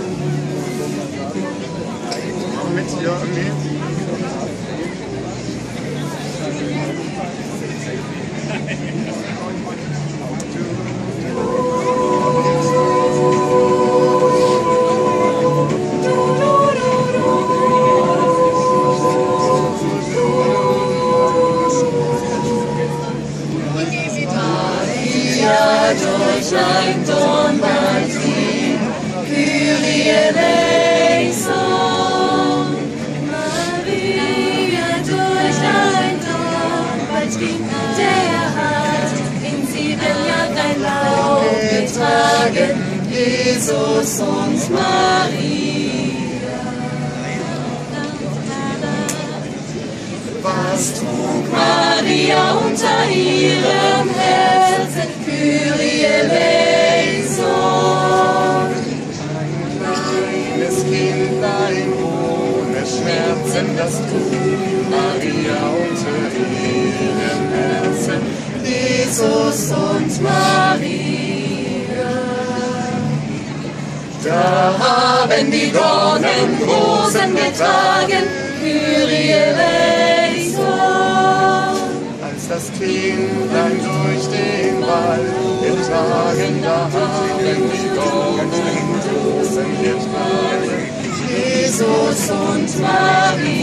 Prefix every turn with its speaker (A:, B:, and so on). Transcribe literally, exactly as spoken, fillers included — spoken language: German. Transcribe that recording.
A: Mit hier irgendwie.
B: Durch ein Donnerlied, Kyrie eleison. Maria durch ein Donnerlied, der hat in sieben Jahren ein Laub getragen, Jesus und Maria. Was trug Maria unter ihrem Herzen? Kyrie eleison.
A: Ein kleines Kindlein ohne Schmerzen, das trug Maria unter ihrem Herzen,
B: Jesus und Maria. Da haben die Dornen Rosen getragen, Kyrie eleison.
A: Als das Kindlein durch den Wald getragen, da haben die Dornen Rosen getragen,
B: Jesus und Maria.